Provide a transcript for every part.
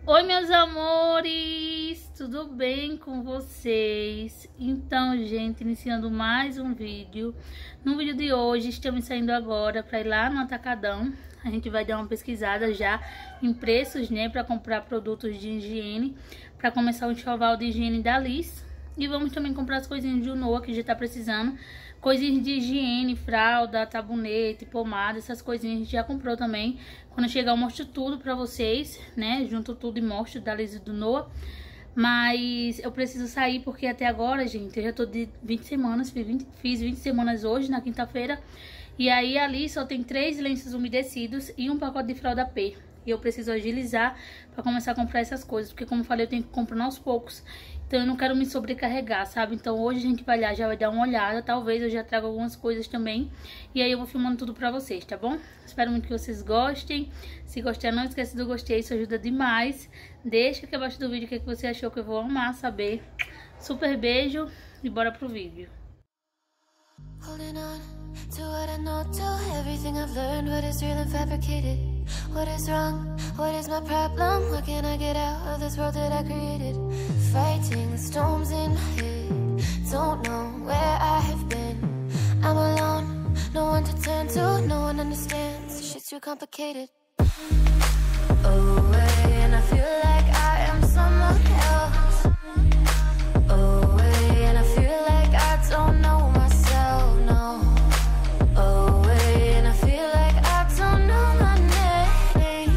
Oi, meus amores, tudo bem com vocês? Então, gente, iniciando mais um vídeo. No vídeo de hoje, estamos saindo agora para ir lá no Atacadão. A gente vai dar uma pesquisada já em preços, né, para comprar produtos de higiene, para começar o enxoval de higiene da Liz. E vamos também comprar as coisinhas de Noah, que já tá precisando. Coisinhas de higiene, fralda, sabonete, pomada, essas coisinhas a gente já comprou também. Quando chegar eu mostro tudo pra vocês, né? Junto tudo e mostro da Liz e do Noah. Mas eu preciso sair porque até agora, gente, eu já tô de 20 semanas, fiz 20 semanas hoje, na quinta-feira. E aí ali só tem 3 lenços umedecidos e um pacote de fralda P. E eu preciso agilizar pra começar a comprar essas coisas, porque como eu falei, eu tenho que comprar aos poucos. Então eu não quero me sobrecarregar, sabe? Então hoje a gente vai lá, já vai dar uma olhada. Talvez eu já traga algumas coisas também. E aí eu vou filmando tudo pra vocês, tá bom? Espero muito que vocês gostem. Se gostar, não esqueça do gostei, isso ajuda demais. Deixa aqui abaixo do vídeo o que você achou, que eu vou amar saber. Super beijo e bora pro vídeo. Holding on to what I know, to everything I've learned, what is real and fabricated. What is wrong? What is my problem? What can I get out of this world that I created? Fighting the storms in my head. Don't know where I have been. I'm alone, no one to turn to. No one understands, shit's too complicated. Away, and I feel like I am someone else. Away, and I feel like I don't know myself, no. Away, and I feel like I don't know my name.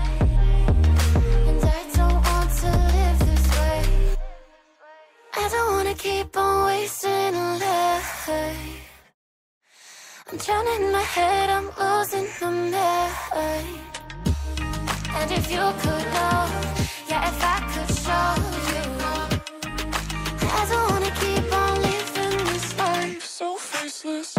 And I don't want to live this way. I don't wanna keep on wasting life. I'm drowning in my head, I'm losing my mind. And if you could know, yeah, if I could show you, I don't wanna keep on living this life so faceless.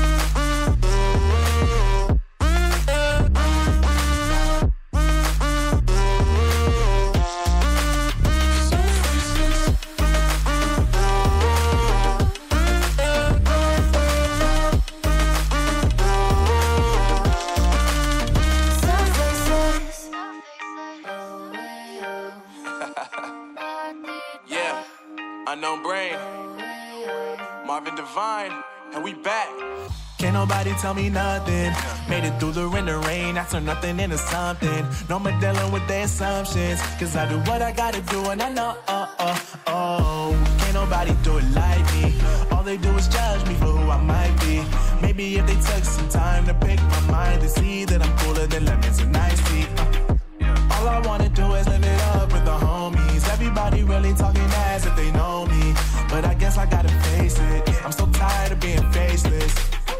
Unknown Brain, Marvin Divine, and we back. Can't nobody tell me nothing. Made it through the rain, I turn nothing into something. No more dealing with their assumptions, cause I do what I gotta do and I know, can't nobody do it like me. All they do is judge me for who I might be. Maybe if they took some time to pick my mind, to see that I'm cooler than lemons and iced tea. All I wanna do is live it up with the homies. Everybody really talking as if they know me, but I guess I gotta face it. I'm so tired of being faceless.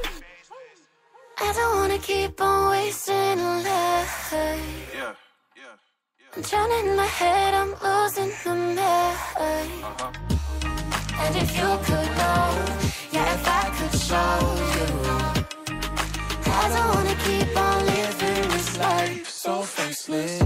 I don't wanna keep on wasting life. I'm drowning in my head, I'm losing my mind. And if you could know, yeah, if I could show you, I don't wanna keep on living this life so faceless.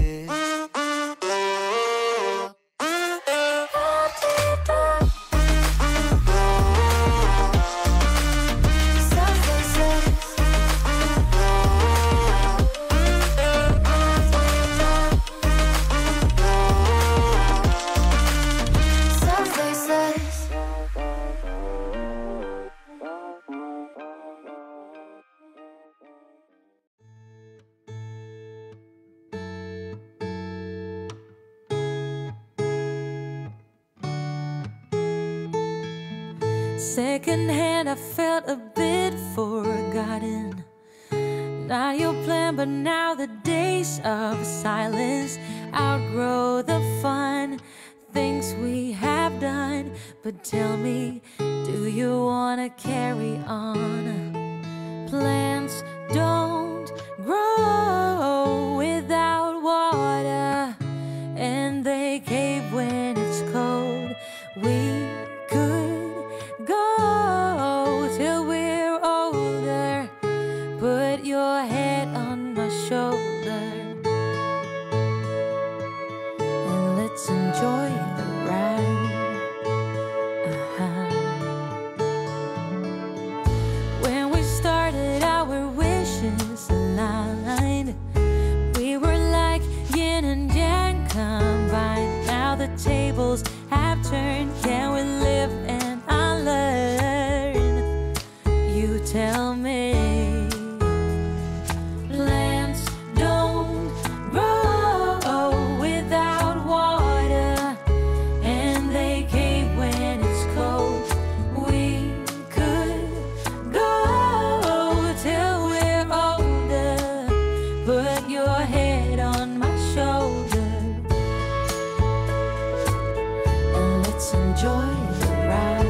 Secondhand, I felt a bit forgotten. Not your plan, but now the days of silence outgrow the fun things we have done. But tell me, do you wanna carry on? Plants don't grow without water, and they cave when it's cold. We could go till we're older. Put your head on my shoulder and let's enjoy the ride. When we started, our wishes aligned. tables have turned. Can we live and unlearn? You tell me. Plants don't grow without water, and they cave when it's cold. We could go till we're older. Put your head on my shoulder, and let's enjoy the ride.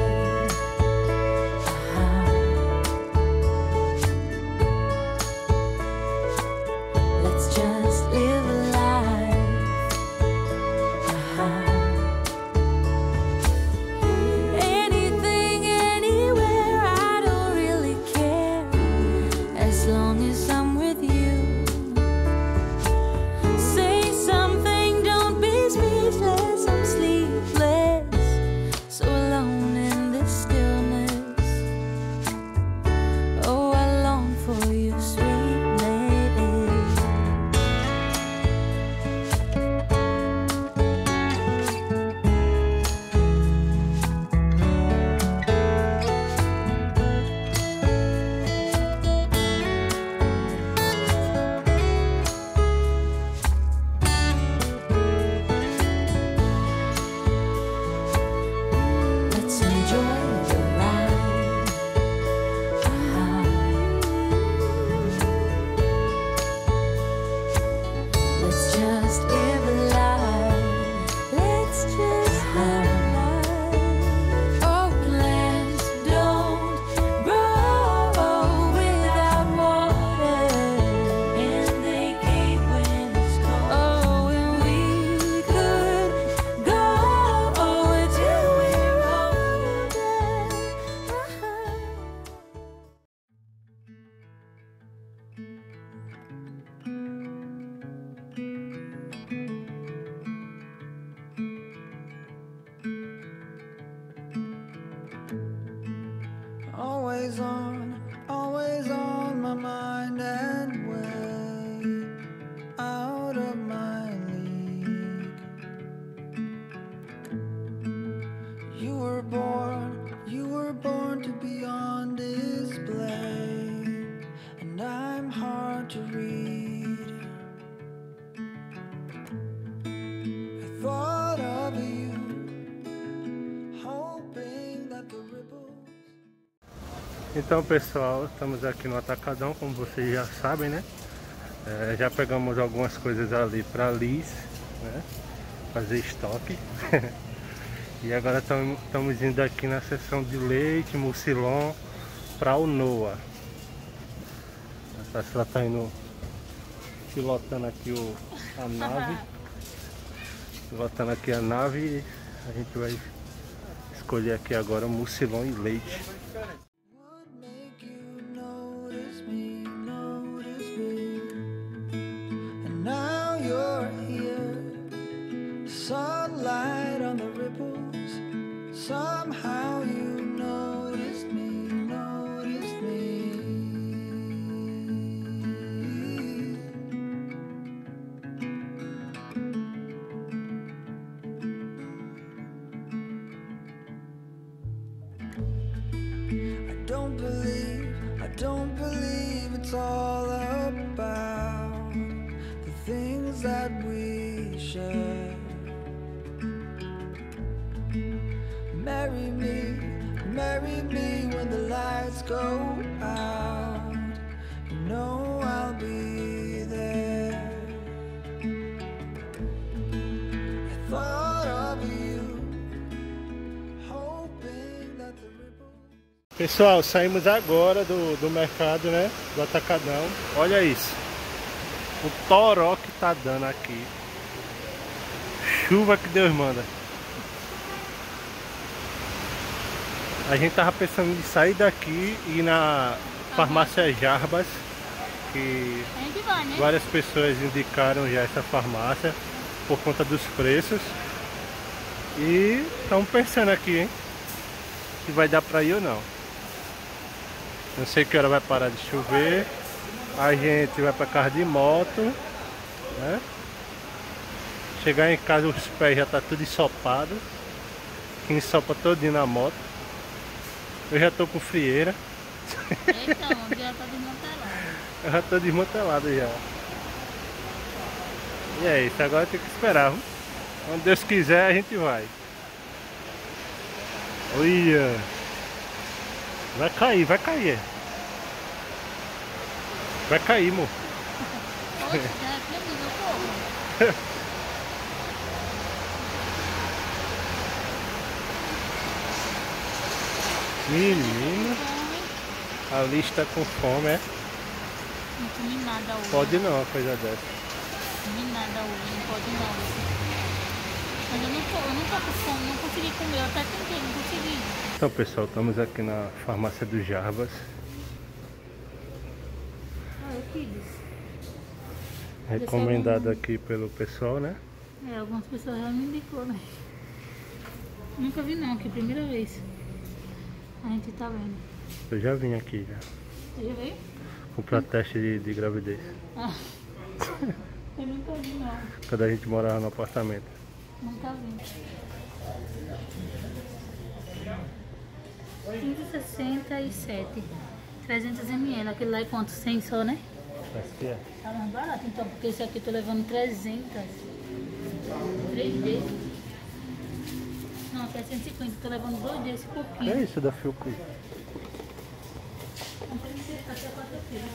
Let's just live a life. Anything, anywhere, I don't really care, as long as I'm with you. Say something, don't be speechless. I'm sleepless, so alone in this stillness. Oh, I long for you, sweetness. Let's enjoy the ride. Let's just live a life. Let's just live a life. Oh, plants don't grow without water, and they cave when it's cold. Oh, and we could go till we're older. Always on my mind and way out of my league. You were born to be on display, and I'm hard to read. I thought of you, hoping that the ripples. Então, pessoal, estamos aqui no Atacadão, como vocês já sabem, né? Já pegamos algumas coisas ali para Liz, né? Fazer estoque. E agora estamos indo aqui na seção de leite, mucilon, para o Noah. A Tarsila está indo pilotando aqui a nave. Pilotando aqui a nave e a gente vai escolher aqui agora mucilon e leite. Sunlight on the ripples. Somehow you noticed me, noticed me. I don't believe it's all about the things that we share. Marry me when the lights go out. You know I'll be there. I thought of you, hoping that the ripples. Pessoal, saímos agora do mercado, né? Do Atacadão. Olha isso. O toró que tá dando aqui. Chuva que Deus manda. A gente tava pensando em sair daqui e ir na farmácia Jarbas, que várias pessoas indicaram já essa farmácia por conta dos preços. E estamos pensando aqui, hein, se vai dar pra ir ou não. Não sei que hora vai parar de chover. A gente vai pra casa de moto, né? Chegar em casa os pés já tá tudo ensopado. Que ensopa todinho na moto. Eu já tô com frieira. Então, já tá desmantelado. Eu já tô desmantelado já. E é isso, agora tem que esperar. Viu? Quando Deus quiser a gente vai. Olha. Vai cair, vai cair. Vai cair, amor. Hoje, já pediu o povo. Menina, a lista com fome, é? Não comi nada hoje. Pode não, uma coisa dessa. Não comi nada hoje, não pode não. Mas eu não tô com fome, não consegui comer, eu até tentei, não consegui. Então pessoal, estamos aqui na farmácia do Jarbas. Ah, eu fiz. Recomendado aqui pelo pessoal, né? É, algumas pessoas já me indicou, né? Nunca vi não, aqui, primeira vez. A gente tá vendo. Eu já vim aqui já. Você já veio? Comprar teste de gravidez. Ah. Eu nunca vi não. Quando a gente morava no apartamento. Nunca vi. 15,67. 300 ml. Aquele lá é quanto? 100 só, né? Parece que é. Tá mais barato então, porque esse aqui eu tô levando 300. 3 vezes. Não, 350. Tô levando 2 desse pouquinho. É isso da Fiocruz. Comprei até 4 quilos.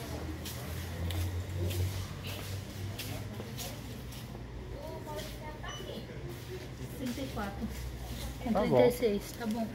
Com Tá bom. 36, tá bom.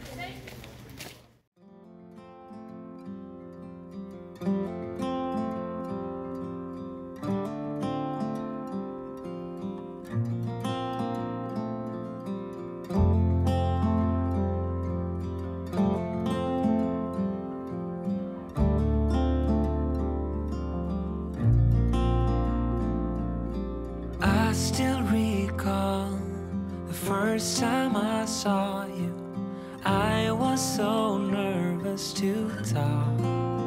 I still recall the first time I saw you. I was so nervous to talk.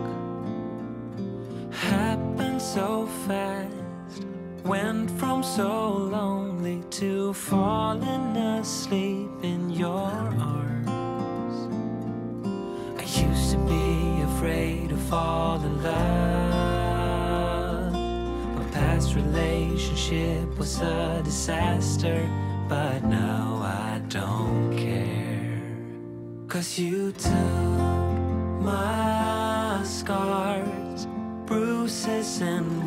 Happened so fast. Went from so lonely to falling asleep in your arms. I used to be afraid to fall in love. My past relationship was a disaster, but now I don't care. 'Cause you took my scars, bruises and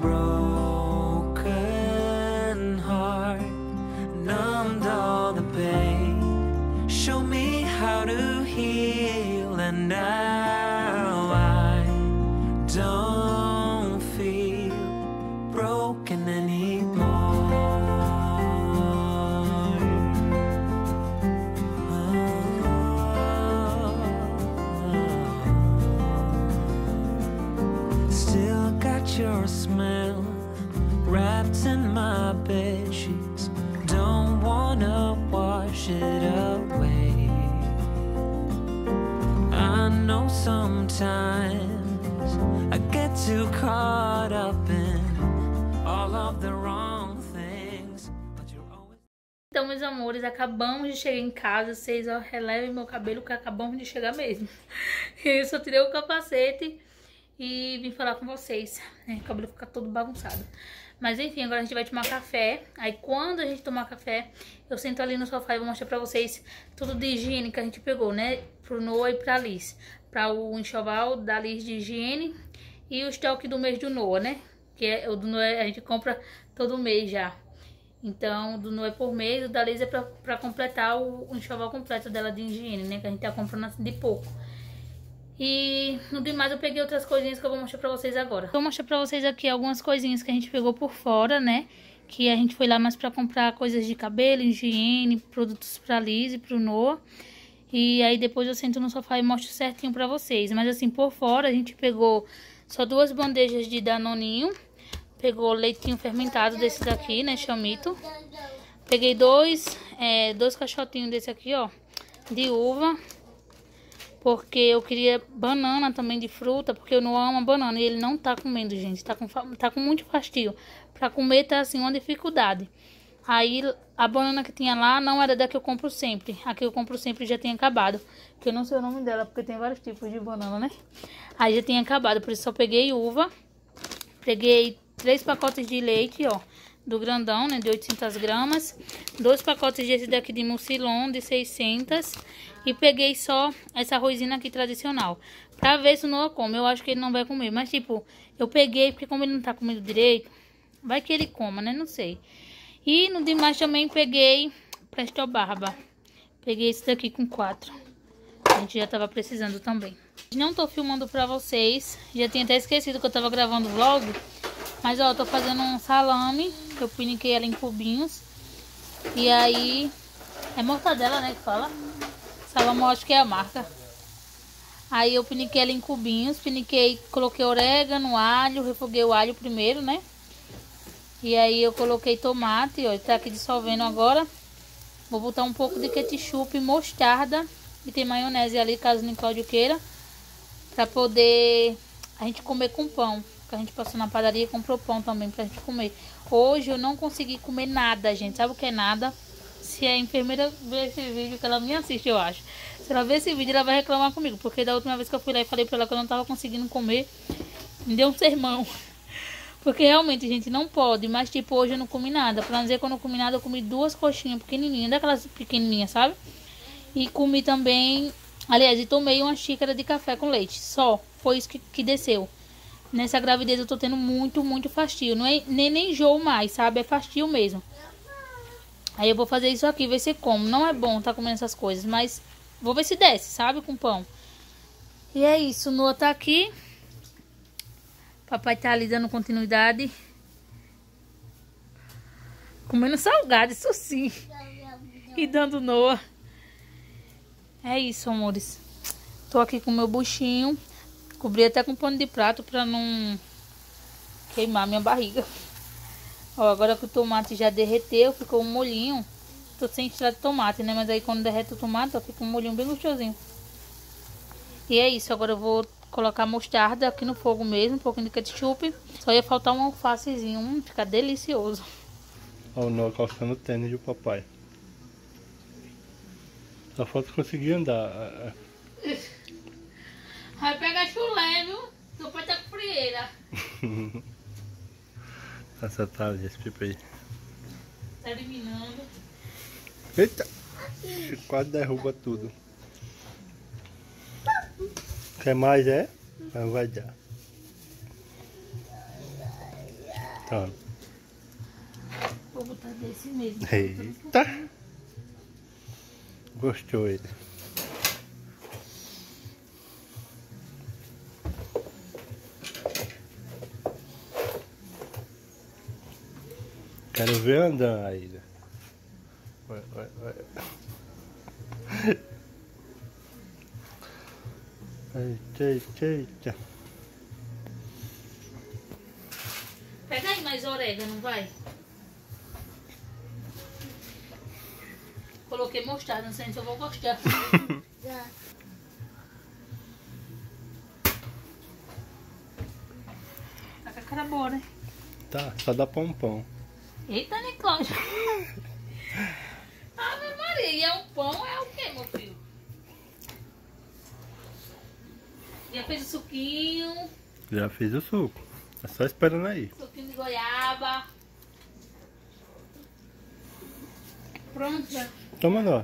broken heart, numbed all the pain, show me how to heal, and now I don't feel broken anymore. Still got your smell wrapped in my bed sheets. Don't wanna wash it away. I know sometimes I get too caught up in all of the wrong things, but you're always... Então, meus amores, acabamos de chegar em casa. Vocês, ó, relevem meu cabelo, que acabamos de chegar mesmo. Eu só tirei o capacete e vim falar com vocês, né? O cabelo fica todo bagunçado. Mas enfim, agora a gente vai tomar café. Aí quando a gente tomar café, eu sento ali no sofá e vou mostrar pra vocês tudo de higiene que a gente pegou, né? Pro Noah e pra Liz. Pra o enxoval da Liz de higiene e o estoque do mês do Noah, né? Que é, o do Noah a gente compra todo mês já. Então, o do Noah é por mês, o da Liz é pra completar o enxoval completo dela de higiene, né? Que a gente tá comprando assim de pouco. E no demais eu peguei outras coisinhas que eu vou mostrar pra vocês agora. Vou mostrar pra vocês aqui algumas coisinhas que a gente pegou por fora, né? Que a gente foi lá mais pra comprar coisas de cabelo, higiene, produtos pra Liz e pro Noah. E aí depois eu sento no sofá e mostro certinho pra vocês. Mas assim, por fora a gente pegou só 2 bandejas de danoninho. Pegou leitinho fermentado desse daqui, né, chamito. Peguei dois caixotinhos desse aqui, ó, de uva. Porque eu queria banana também de fruta, porque eu não amo banana e ele não tá comendo, gente. Tá com muito fastio. Pra comer tá assim uma dificuldade. Aí a banana que tinha lá não era da que eu compro sempre. A que eu compro sempre já tinha acabado. Que eu não sei o nome dela, porque tem vários tipos de banana, né? Aí já tinha acabado, por isso só peguei uva. Peguei 3 pacotes de leite, ó. Do grandão, né? De 800 gramas. 2 pacotes desse daqui de mucilon, de 600. E peguei só essa arrozinha aqui tradicional. Pra ver se o Noah come. Eu acho que ele não vai comer. Mas, tipo, eu peguei porque como ele não tá comendo direito, vai que ele coma, né? Não sei. E no demais também peguei Presto Barba. Peguei esse daqui com 4. A gente já tava precisando também. Não tô filmando pra vocês. Já tinha até esquecido que eu tava gravando o vlog. Mas, ó, eu tô fazendo um salame. Que eu piniquei ela em cubinhos. E aí... É mortadela, né, que fala? Salame, eu acho que é a marca. Aí eu piniquei ela em cubinhos. Piniquei, coloquei orégano, alho. Refoguei o alho primeiro, né? E aí eu coloquei tomate, ó. Tá aqui dissolvendo agora. Vou botar um pouco de ketchup, mostarda. E tem maionese ali, caso o Nicódio queira. Pra poder a gente comer com pão. Que a gente passou na padaria e comprou pão também pra gente comer. Hoje eu não consegui comer nada, gente. Sabe o que é nada? Se a enfermeira ver esse vídeo, que ela me assiste, eu acho. Se ela ver esse vídeo, ela vai reclamar comigo. Porque da última vez que eu fui lá e falei pra ela que eu não tava conseguindo comer, me deu um sermão. Porque realmente, gente, não pode. Mas, tipo, hoje eu não comi nada. Pra não dizer que eu não comi nada, eu comi 2 coxinhas pequenininhas. Daquelas pequenininhas, sabe? E comi também... Aliás, e tomei uma xícara de café com leite. Só. Foi isso que desceu. Nessa gravidez eu tô tendo muito fastio. Não é nem enjoo mais, sabe? É fastio mesmo. Aí eu vou fazer isso aqui, ver se como. Não é bom tá comendo essas coisas, mas... Vou ver se desce, sabe? Com pão. E é isso. O Noah tá aqui. Papai tá ali dando continuidade. Comendo salgado, isso sim. E dando Noah. É isso, amores. Tô aqui com o meu buchinho. Cobri até com pano de prato pra não queimar minha barriga. Ó, agora que o tomate já derreteu, ficou um molhinho. Tô sem extrato de tomate, né? Mas aí quando derrete o tomate, ó, fica um molhinho bem gostosinho. E é isso, agora eu vou colocar mostarda aqui no fogo mesmo, um pouquinho de ketchup. Só ia faltar um alfacezinho, fica delicioso. Ó, o Noah calçando o tênis do papai. Só falta conseguir andar. Vai pegar chulé, viu? Seu pai tá com frieira. Essa tá ali, esse pipa aí. Tá eliminando. Eita! Quase derruba tudo. Quer mais, é? Mas vai dar. Tá. Vou botar desse mesmo. Eita! Gostou ele. Quero ver andando ainda. Vai. Eita. Pega aí mais orégano, vai. Coloquei mostarda, não sei se eu vou gostar. Tá com a cara boa, né? Tá, só dá pão. Eita, Nicódio. Ave Maria, e é um pão, é o que, meu filho? Já fez o suquinho. Já fiz o suco. É só esperando aí. Suquinho de goiaba. Pronto já. Toma, Noah.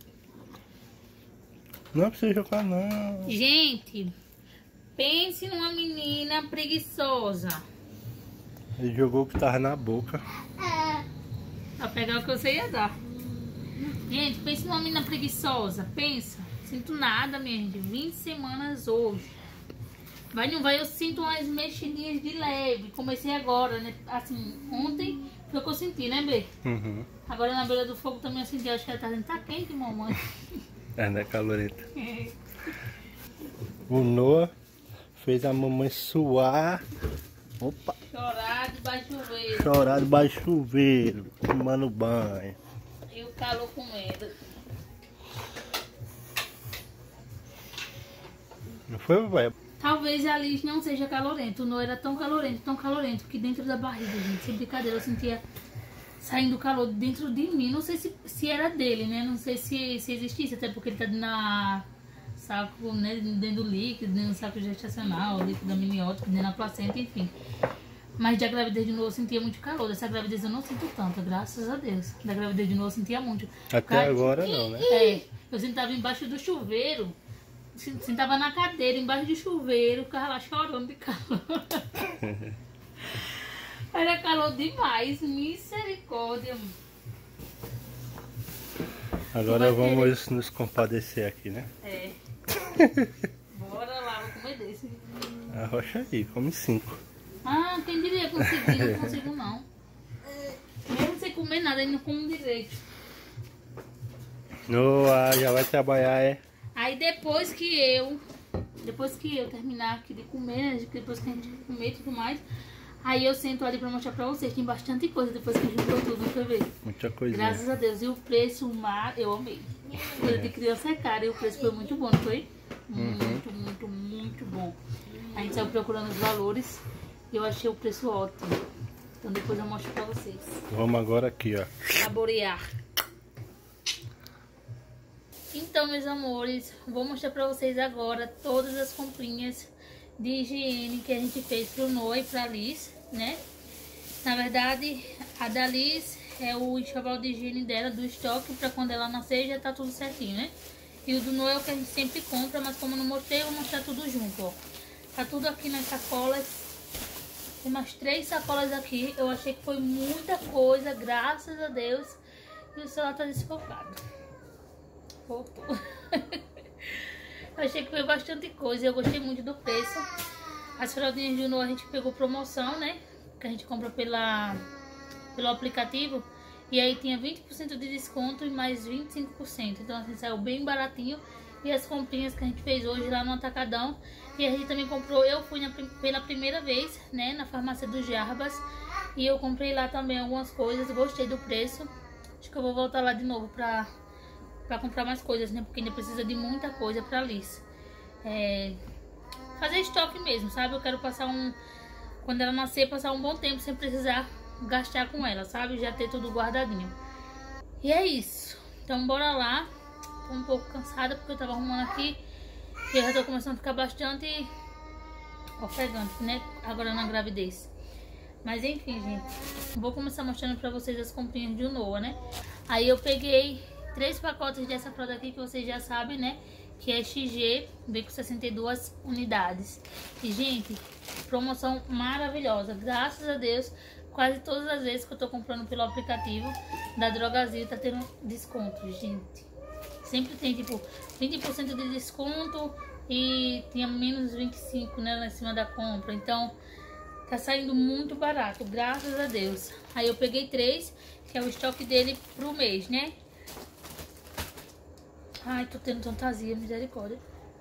Não precisa jogar, não. Gente, pense numa menina preguiçosa. Ele jogou o que tava na boca. Pra pegar o que você ia dar. Gente, pense numa menina preguiçosa. Pensa. Sinto nada, minha gente. 20 semanas hoje. Vai, não vai, eu sinto umas mexidinhas de leve. Comecei agora, né? Assim, ontem foi o que eu senti, né, Bê? Uhum. Agora na beira do fogo também eu senti. Acho que ela tá dizendo, tá quente, mamãe. É, né, calorenta. O Noah fez a mamãe suar. Opa! Chorar debaixo do chuveiro. Chorar debaixo do chuveiro, tomando banho. E o calor comendo. Não foi, papai? Talvez a Liz não seja calorento. O Noah era tão calorento, que dentro da barriga, gente, sem brincadeira, eu sentia saindo calor dentro de mim. Não sei se era dele, né? Não sei se existisse, até porque ele tá na saco, né? Dentro do líquido, dentro do saco gestacional, líquido amniótico, dentro da placenta, enfim. Mas da gravidez de novo eu sentia muito calor. Dessa gravidez eu não sinto tanto, graças a Deus. Da gravidez de novo eu sentia muito. Até agora não, né? É, eu sentava embaixo do chuveiro, sentava na cadeira, embaixo do chuveiro, ficava lá chorando de calor. Era calor demais, misericórdia. Agora vamos nos compadecer aqui, né? É. Bora lá, vou comer desse. Arrocha aí, come 5. Ah, quem diria conseguir? Não consigo não. Mesmo sem comer nada, ele não come direito. Noah, já vai trabalhar, é? Aí depois que eu terminar aqui de comer, né? Depois que a gente comer e tudo mais, aí eu sento ali pra mostrar pra vocês. Tem bastante coisa depois que juntou tudo, deixa eu ver. Muita coisinha. Graças a Deus. E o preço, eu amei. Coisa de criança é cara e o preço foi muito bom, não foi? Muito, muito, muito bom. A gente saiu procurando os valores e eu achei o preço ótimo. Então depois eu mostro pra vocês. Vamos agora aqui, ó. Saborear. Então, meus amores, vou mostrar pra vocês agora todas as comprinhas de higiene que a gente fez pro Noah e pra Liz, né? Na verdade, a da Liz é o enxoval de higiene dela, do estoque, pra quando ela nascer já tá tudo certinho, né? E o do Noah é o que a gente sempre compra, mas como eu não mostrei, eu vou mostrar tudo junto, ó. Tá tudo aqui nas sacolas. Tem umas 3 sacolas aqui. Eu achei que foi muita coisa, graças a Deus. E o celular tá desfocado. Voltou. Eu achei que foi bastante coisa. Eu gostei muito do preço. As fraldinhas de Noah a gente pegou promoção, né? Que a gente compra pelo aplicativo. E aí tinha 20% de desconto e mais 25%. Então assim, saiu bem baratinho. E as comprinhas que a gente fez hoje lá no Atacadão. E a gente também comprou, eu fui pela primeira vez, né, na farmácia do Jarbas. E eu comprei lá também algumas coisas, gostei do preço. Acho que eu vou voltar lá de novo pra comprar mais coisas, né, porque ainda precisa de muita coisa pra Liz. Fazer estoque mesmo, sabe? Eu quero passar quando ela nascer, passar um bom tempo sem precisar gastar com ela, sabe? Já ter tudo guardadinho. E é isso. Então bora lá. Tô um pouco cansada porque eu tava arrumando aqui. E eu já tô começando a ficar bastante ofegante, né? Agora na gravidez. Mas enfim, gente. Vou começar mostrando pra vocês as comprinhas de Noah, né? Aí eu peguei 3 pacotes dessa fralda aqui que vocês já sabem, né? Que é XG, vem com 62 unidades. E, gente, promoção maravilhosa. Graças a Deus, quase todas as vezes que eu tô comprando pelo aplicativo da Drogazil tá tendo desconto, gente. Sempre tem, tipo, 20% de desconto e tinha menos 25%, né, lá em cima da compra. Então, tá saindo muito barato, graças a Deus. Aí eu peguei 3, que é o estoque dele pro mês, né? Ai, tô tendo tanta azia, misericórdia.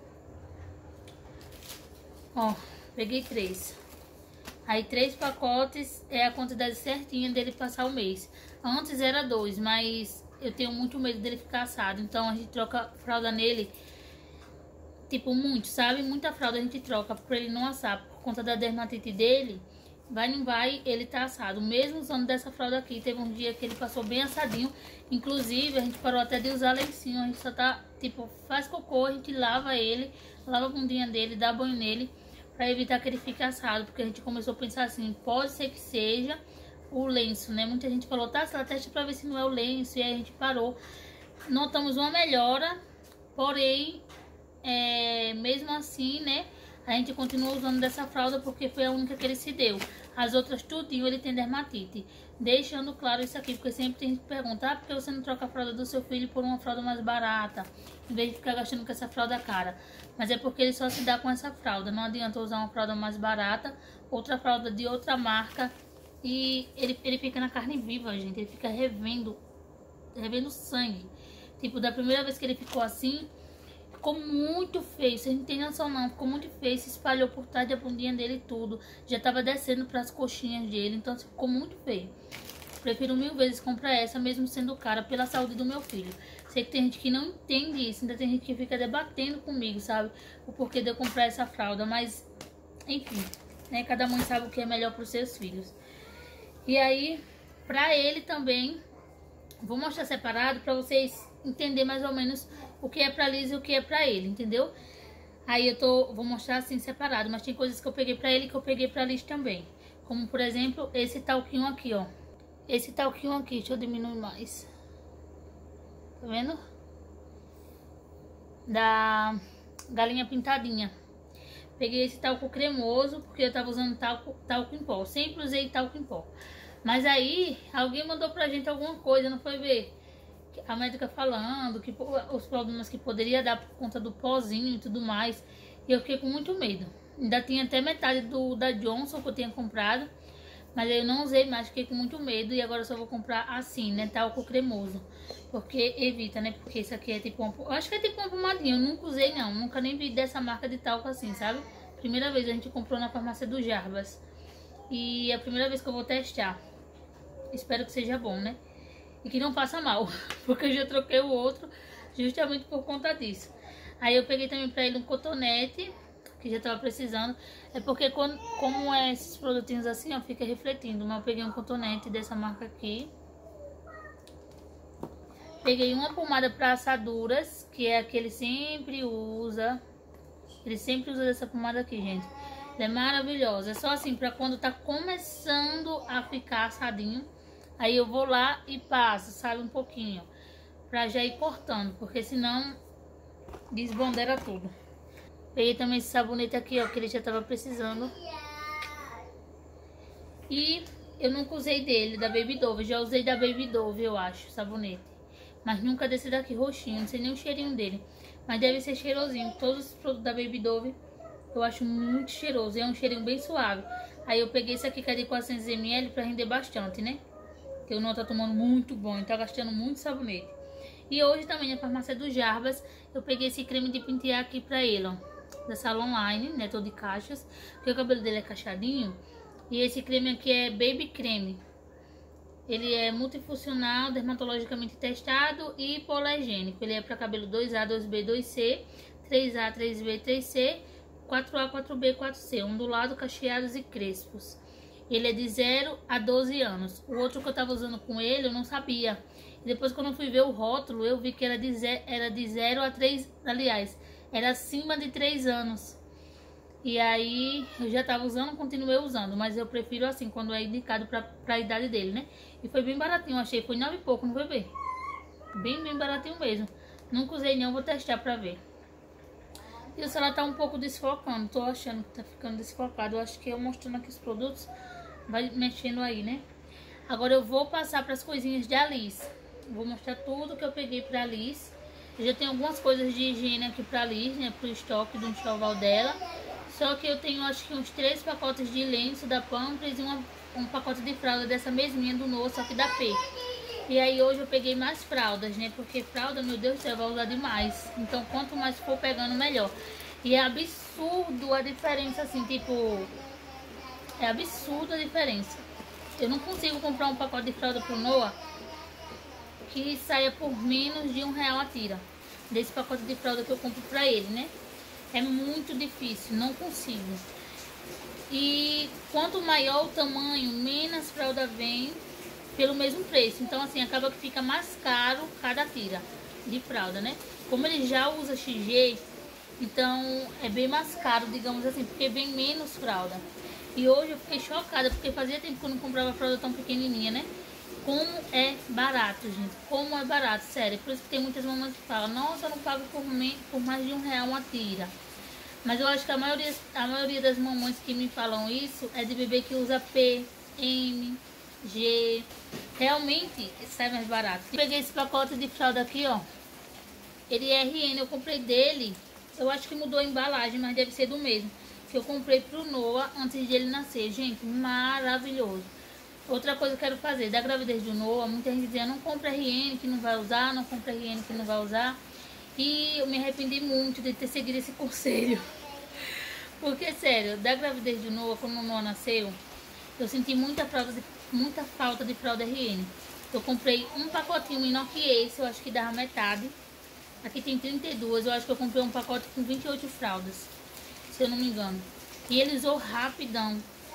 Ó, peguei 3. Aí 3 pacotes é a quantidade certinha dele passar o mês. Antes era 2, mas eu tenho muito medo dele ficar assado. Então a gente troca fralda nele, tipo, muito, sabe? Muita fralda a gente troca pra ele não assar. Por conta da dermatite dele, vai não vai, ele tá assado. Mesmo usando dessa fralda aqui, teve um dia que ele passou bem assadinho. Inclusive, a gente parou até de usar lencinho. A gente só tá, tipo, faz cocô, a gente lava ele, lava a bundinha dele, dá banho nele, pra evitar que ele fique assado. Porque a gente começou a pensar assim, pode ser que seja o lenço, né? Muita gente falou, tá, ela testa pra ver se não é o lenço. E aí a gente parou. Notamos uma melhora, porém, mesmo assim, né? A gente continua usando dessa fralda porque foi a única que ele se deu. As outras tudinho ele tem dermatite. Deixando claro isso aqui, porque sempre tem gente que pergunta, por que você não troca a fralda do seu filho por uma fralda mais barata, em vez de ficar gastando com essa fralda cara? Mas é porque ele só se dá com essa fralda. Não adianta usar uma fralda mais barata, outra fralda de outra marca. E ele fica na carne viva, gente. Ele fica revendo sangue. Tipo, da primeira vez que ele ficou assim, ficou muito feio. Vocês não tem noção não. Ficou muito feio. Se espalhou por trás da bundinha dele e tudo. Já tava descendo pras coxinhas dele. Então ficou muito feio. Prefiro 1000 vezes comprar essa, mesmo sendo cara, pela saúde do meu filho. Sei que tem gente que não entende isso. Ainda tem gente que fica debatendo comigo, sabe? O porquê de eu comprar essa fralda. Mas, enfim, né? Cada mãe sabe o que é melhor pros seus filhos. E aí, pra ele também, vou mostrar separado pra vocês entenderem mais ou menos o que é pra Liz e o que é pra ele, entendeu? Aí vou mostrar assim separado, mas tem coisas que eu peguei pra ele que eu peguei pra Liz também. Como, por exemplo, esse talquinho aqui, ó. Esse talquinho aqui, deixa eu diminuir mais. Tá vendo? Da galinha pintadinha. Peguei esse talco cremoso, porque eu tava usando talco em pó. Sempre usei talco em pó. Mas aí, alguém mandou pra gente alguma coisa, não foi ver? A médica falando que os problemas que poderia dar por conta do pozinho e tudo mais. E eu fiquei com muito medo. Ainda tinha até metade da Johnson que eu tinha comprado. Mas aí eu não usei mais, fiquei com muito medo. E agora eu só vou comprar assim, né? Talco cremoso. Porque evita, né? Porque isso aqui é tipo uma... Eu acho que é tipo uma pomadinha. Eu nunca usei, não. Nunca nem vi dessa marca de talco assim, sabe? Primeira vez a gente comprou na farmácia do Jarbas. E é a primeira vez que eu vou testar. Espero que seja bom, né? E que não faça mal. Porque eu já troquei o outro justamente por conta disso. Aí eu peguei também pra ele um cotonete, que já tava precisando. É porque como é esses produtinhos assim, ó, fica refletindo. Mas eu peguei um cotonete dessa marca aqui. Peguei uma pomada pra assaduras, que é a que ele sempre usa. Ele sempre usa essa pomada aqui, gente. Ela é maravilhosa. É só assim, pra quando tá começando a ficar assadinho. Aí eu vou lá e passo, sabe, um pouquinho. Pra já ir cortando, porque senão desbandera tudo. Peguei também esse sabonete aqui, ó, que ele já tava precisando. E eu nunca usei dele, da Baby Dove. Já usei da Baby Dove, eu acho, sabonete. Mas nunca desse daqui roxinho, não sei nem o cheirinho dele. Mas deve ser cheirosinho. Todos os produtos da Baby Dove eu acho muito cheiroso. É um cheirinho bem suave. Aí eu peguei esse aqui, que é de 400 ml, pra render bastante, né? Que o não tá tomando muito bom, ele tá gastando muito sabonete. E hoje também na farmácia do Jarbas, eu peguei esse creme de pentear aqui pra ele, ó. Da Salon Line, né, todo de caixas. Porque o cabelo dele é cacheadinho. E esse creme aqui é Baby Creme. Ele é multifuncional, dermatologicamente testado e hipoalergênico. Ele é para cabelo 2A, 2B, 2C, 3A, 3B, 3C, 4A, 4B, 4C, ondulado, cacheados e crespos. Ele é de 0 a 12 anos. O outro que eu tava usando com ele, eu não sabia. E depois, quando eu fui ver o rótulo, eu vi que era de 0 a 3, aliás, era acima de 3 anos. E aí, eu já tava usando, continuei usando. Mas eu prefiro assim, quando é indicado pra idade dele, né? E foi bem baratinho, achei. Foi 9 e pouco, não foi bem? Bem baratinho mesmo. Nunca usei não, vou testar pra ver. E o celular tá um pouco desfocando. Tô achando que tá ficando desfocado. Eu acho que eu mostrando aqui os produtos vai mexendo aí, né? Agora eu vou passar pras coisinhas de Alice. Vou mostrar tudo que eu peguei pra Alice. Eu já tenho algumas coisas de higiene aqui pra Alice, né? Pro estoque do enxoval dela. Só que eu tenho acho que uns 3 pacotes de lenço da Pampers e um pacote de fralda dessa mesminha do Noah, só que da P. E aí hoje eu peguei mais fraldas, né? Porque fralda, meu Deus do céu, vai usar demais. Então quanto mais for pegando, melhor. E é absurdo a diferença, assim, tipo... É absurdo a diferença. Eu não consigo comprar um pacote de fralda pro Noah que saia por menos de R$1 a tira. Desse pacote de fralda que eu compro pra ele, né? É muito difícil, não consigo. E quanto maior o tamanho, menos fralda vem pelo mesmo preço. Então assim, acaba que fica mais caro cada tira de fralda, né? Como ele já usa XG, então é bem mais caro, digamos assim, porque vem menos fralda. E hoje eu fiquei chocada, porque fazia tempo que eu não comprava fralda tão pequenininha, né? Como é barato, gente. Como é barato, sério. Por isso que tem muitas mamães que falam: nossa, eu não pago por mais de R$1 uma tira. Mas eu acho que a maioria das mamães que me falam isso é de bebê que usa P, M, G. Realmente sai mais barato. Eu peguei esse pacote de fralda aqui, ó. Ele é RN, eu comprei dele. Eu acho que mudou a embalagem, mas deve ser do mesmo. Que eu comprei pro Noah antes de ele nascer. Gente, maravilhoso. Outra coisa que eu quero fazer, da gravidez do Noah, muita gente dizia: não compra RN que não vai usar, não compra RN que não vai usar. E eu me arrependi muito de ter seguido esse conselho. Porque, sério, da gravidez do Noah, quando o Noah nasceu, eu senti muita falta de fralda RN. Eu comprei um pacotinho menor que esse, eu acho que dava metade. Aqui tem 32, eu acho que eu comprei um pacote com 28 fraldas, se eu não me engano. E ele usou rapidão.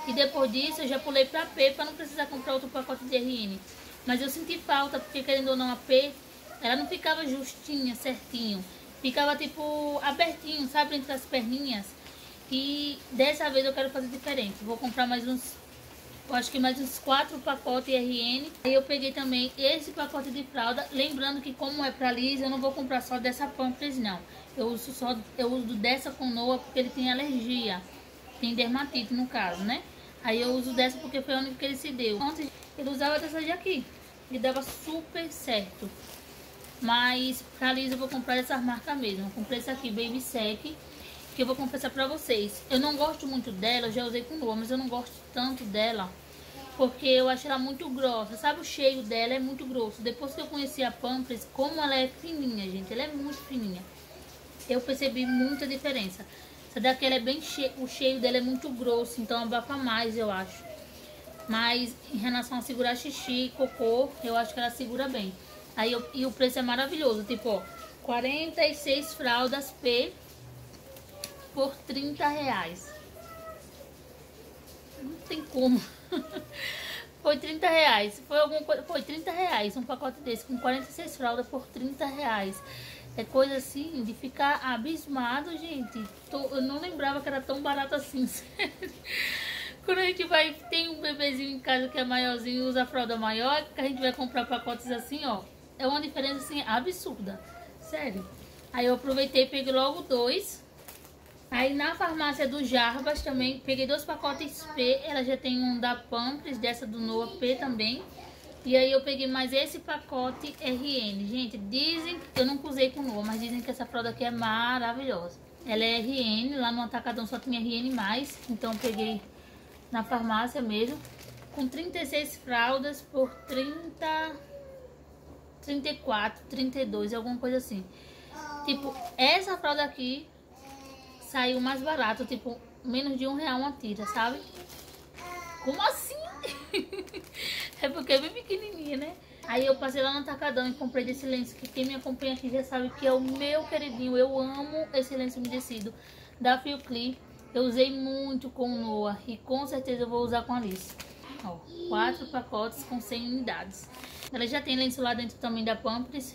E depois disso eu já pulei pra P pra não precisar comprar outro pacote de RN. Mas eu senti falta, porque querendo ou não a P, ela não ficava justinha, certinho. Ficava tipo abertinho, sabe, entre as perninhas. E dessa vez eu quero fazer diferente. Vou comprar mais uns, eu acho que mais uns 4 pacotes RN. Aí eu peguei também esse pacote de fralda. Lembrando que como é pra Liz, eu não vou comprar só dessa Pampers não. Eu uso dessa com Noah porque ele tem alergia. Tem dermatite no caso, né? Aí eu uso dessa porque foi a única que ele se deu. Antes ele usava dessa de aqui e dava super certo. Mas pra Liz eu vou comprar essas marcas mesmo. Eu comprei essa aqui, Baby Sec, que eu vou confessar pra vocês. Eu não gosto muito dela, eu já usei com Noah, mas eu não gosto tanto dela porque eu acho ela muito grossa. Sabe, o cheiro dela é muito grosso. Depois que eu conheci a Pampers, como ela é fininha, gente, ela é muito fininha, eu percebi muita diferença. Essa daqui ela é bem o cheiro dela é muito grosso, então abafa mais, eu acho. Mas em relação a segurar xixi e cocô, eu acho que ela segura bem. Aí e o preço é maravilhoso, tipo, ó, 46 fraldas P por R$30. Não tem como. Foi R$30. Foi R$30 um pacote desse com 46 fraldas por R$30. É coisa assim de ficar abismado, gente. Eu não lembrava que era tão barato assim. Quando a gente tem um bebezinho em casa que é maiorzinho e usa a fralda maior, que a gente vai comprar pacotes assim, ó, é uma diferença assim absurda, sério. Aí eu aproveitei e peguei logo 2. Aí na farmácia do Jarbas também peguei 2 pacotes P. Ela já tem um da Pampers, dessa do Noah P também. E aí eu peguei mais esse pacote RN. Gente, dizem, eu nunca usei com Noah, mas dizem que essa fralda aqui é maravilhosa. Ela é RN, lá no Atacadão só tinha RN+, então eu peguei na farmácia mesmo. Com 36 fraldas por 34, 32, alguma coisa assim. Tipo, essa fralda aqui saiu mais barato, tipo, menos de R$1 uma tira, sabe? Como assim? É porque é bem pequenininha, né? Aí eu passei lá no Atacadão e comprei desse lenço, que quem me acompanha aqui já sabe que é o meu queridinho. Eu amo esse lenço umedecido da Filcli. Eu usei muito com o Noah e com certeza eu vou usar com a Alice. Ó, 4 pacotes com 100 unidades. Ela já tem lenço lá dentro também da Pampers,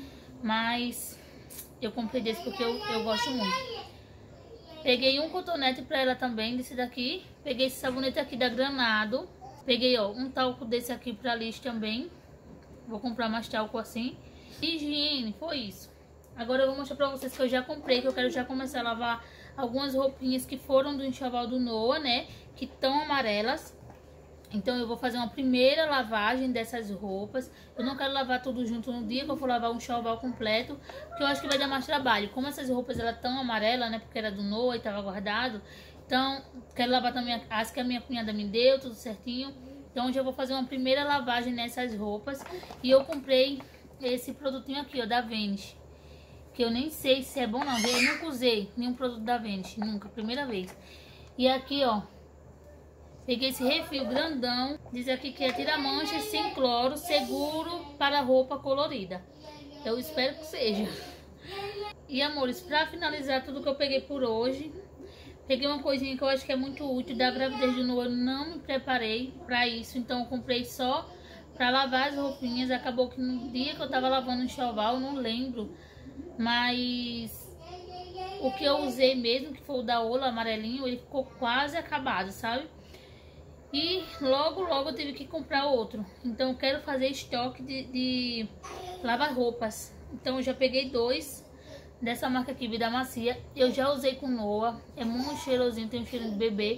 mas eu comprei desse porque eu gosto muito. Peguei um cotonete pra ela também, desse daqui. Peguei esse sabonete aqui da Granado. Peguei, ó, um talco desse aqui pra Liz também. Vou comprar mais talco assim. Higiene, foi isso. Agora eu vou mostrar pra vocês que eu já comprei, que eu quero já começar a lavar algumas roupinhas que foram do enxoval do Noah, né? Que estão amarelas. Então eu vou fazer uma primeira lavagem dessas roupas. Eu não quero lavar tudo junto no dia que eu for lavar um enxoval completo, porque eu acho que vai dar mais trabalho. Como essas roupas elas tão amarelas, né? Porque era do Noah e tava guardado. Então quero lavar também as que a minha cunhada me deu, tudo certinho. Então já vou fazer uma primeira lavagem nessas roupas. E eu comprei esse produtinho aqui, ó, da Vanish, que eu nem sei se é bom não. Eu nunca usei nenhum produto da Vanish, nunca, primeira vez. E aqui, ó, peguei esse refil grandão. Diz aqui que é tira-manchas sem cloro, seguro para roupa colorida. Eu espero que seja. E, amores, pra finalizar tudo que eu peguei por hoje, peguei uma coisinha que eu acho que é muito útil. Da gravidez de Noah eu não me preparei pra isso, então eu comprei só pra lavar as roupinhas. Acabou que no dia que eu tava lavando o enxoval, não lembro, mas o que eu usei mesmo, que foi o da Ola amarelinho, ele ficou quase acabado, sabe? E logo eu tive que comprar outro. Então eu quero fazer estoque de lavar roupas. Então eu já peguei 2 dessa marca aqui, Vida Macia. Eu já usei com Noah, é muito cheirosinho, tem um cheiro de bebê.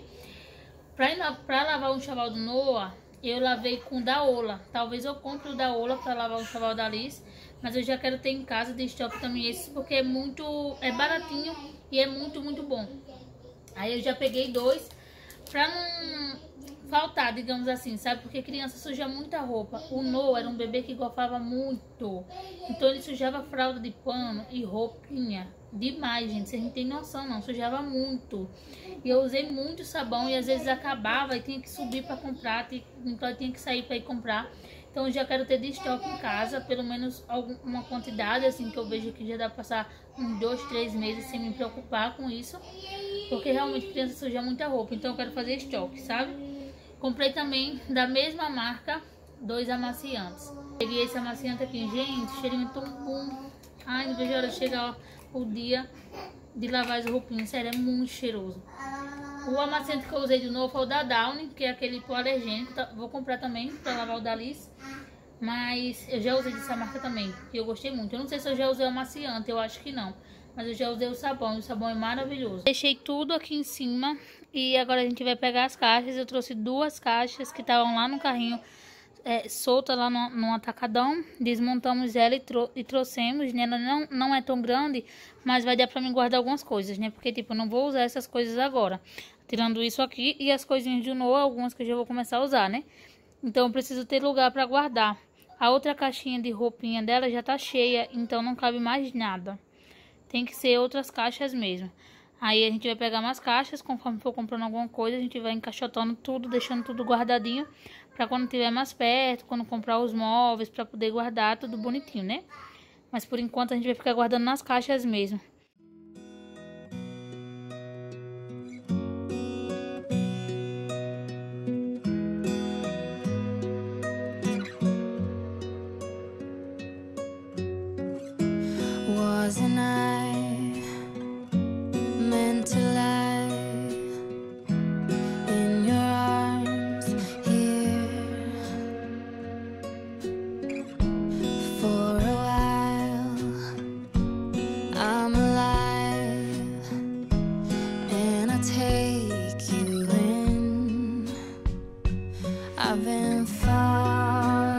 Pra lavar o enxoval do Noah, eu lavei com o da Ola. Talvez eu compre o da Ola pra lavar o enxoval da Alice, mas eu já quero ter em casa de estoque também esses, porque é baratinho e é muito bom. Aí eu já peguei 2 pra não faltar, digamos assim, sabe? Porque criança suja muita roupa. O Noah era um bebê que golfava muito, então ele sujava fralda de pano e roupinha demais, gente. Vocês não tem noção não, sujava muito. E eu usei muito sabão e às vezes acabava e tinha que subir para comprar, então eu tinha que sair para ir comprar. Então eu já quero ter de estoque em casa, pelo menos uma quantidade assim, que eu vejo que já dá para passar uns 2, 3 meses sem me preocupar com isso, porque realmente criança suja muita roupa. Então eu quero fazer estoque, sabe? Comprei também da mesma marca 2 amaciantes. Peguei esse amaciante aqui, gente, cheirinho tão bom. Ai, não vejo a hora de chegar o dia de lavar as roupinhas, sério, é muito cheiroso. O amaciante que eu usei de novo foi o da Downy, que é aquele hipoalergênico. Vou comprar também pra lavar o da Liz, mas eu já usei dessa marca também, e eu gostei muito. Eu não sei se eu já usei o amaciante, eu acho que não, mas eu já usei o sabão, e o sabão é maravilhoso. Deixei tudo aqui em cima e agora a gente vai pegar as caixas. Eu trouxe 2 caixas que estavam lá no carrinho, solta lá no atacadão. Desmontamos ela e trouxemos, né? Ela não é tão grande, mas vai dar pra mim guardar algumas coisas, né? Porque, tipo, eu não vou usar essas coisas agora. Tirando isso aqui e as coisinhas de novo, algumas que eu já vou começar a usar, né? Então eu preciso ter lugar pra guardar. A outra caixinha de roupinha dela já tá cheia, então não cabe mais nada. Tem que ser outras caixas mesmo. Aí a gente vai pegar umas caixas, conforme for comprando alguma coisa, a gente vai encaixotando tudo, deixando tudo guardadinho, pra quando tiver mais perto, quando comprar os móveis, pra poder guardar tudo bonitinho, né? Mas por enquanto a gente vai ficar guardando nas caixas mesmo. Wasn't I meant to lie in your arms here for a while? I'm alive and I take you in. I've been falling,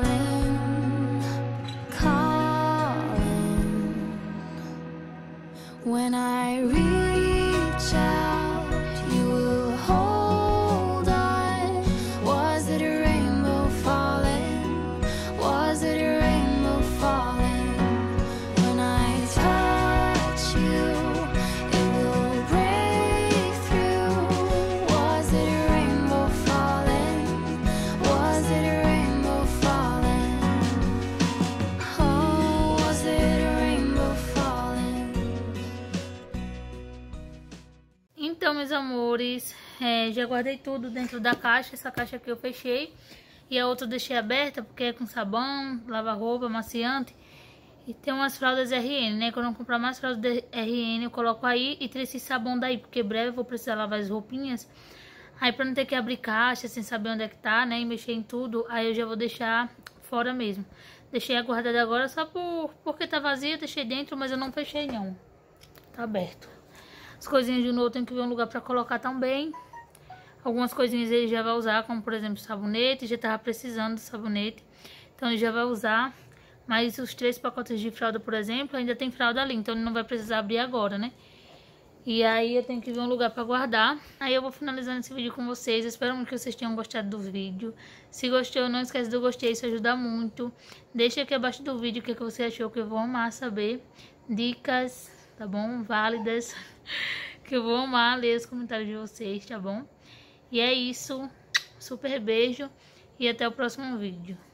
when I reach out, you will hold on. Was it a rainbow falling? Was it a rainbow falling? When I touch you, it will break through. Was it a rainbow falling? Was it a rainbow falling? Oh, was it a rainbow falling? Então, meus amores, já guardei tudo dentro da caixa. Essa caixa aqui eu fechei e a outra eu deixei aberta porque é com sabão, lava-roupa, amaciante. E tem umas fraldas RN, né? Quando eu comprar mais fraldas RN eu coloco aí e tiro esse sabão daí, porque breve eu vou precisar lavar as roupinhas. Aí pra não ter que abrir caixa sem saber onde é que tá, né? E mexer em tudo, aí eu já vou deixar fora mesmo. Deixei guardada agora só porque tá vazia, deixei dentro, mas eu não fechei não. Tá aberto. As coisinhas de novo tem que ver um lugar pra colocar também. Algumas coisinhas ele já vai usar, como por exemplo sabonete. Já tava precisando de sabonete, então ele já vai usar. Mas os 3 pacotes de fralda, por exemplo, ainda tem fralda ali, então ele não vai precisar abrir agora, né? E aí eu tenho que ver um lugar pra guardar. Aí eu vou finalizando esse vídeo com vocês. Eu espero muito que vocês tenham gostado do vídeo. Se gostou, não esquece do gostei, isso ajuda muito. Deixa aqui abaixo do vídeo o que você achou, que eu vou amar saber. Dicas, tá bom? Válidas. Que eu vou amar ler os comentários de vocês, tá bom? E é isso. Super beijo e até o próximo vídeo.